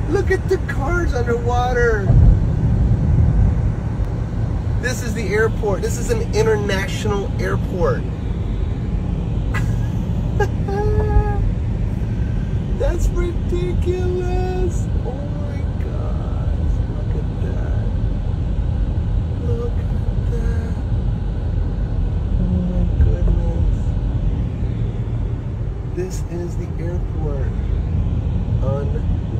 Look at the cars underwater. This is the airport. This is an international airport. That's ridiculous. Oh my gosh. Look at that. Look at that. Oh my goodness. This is the airport. Unreal.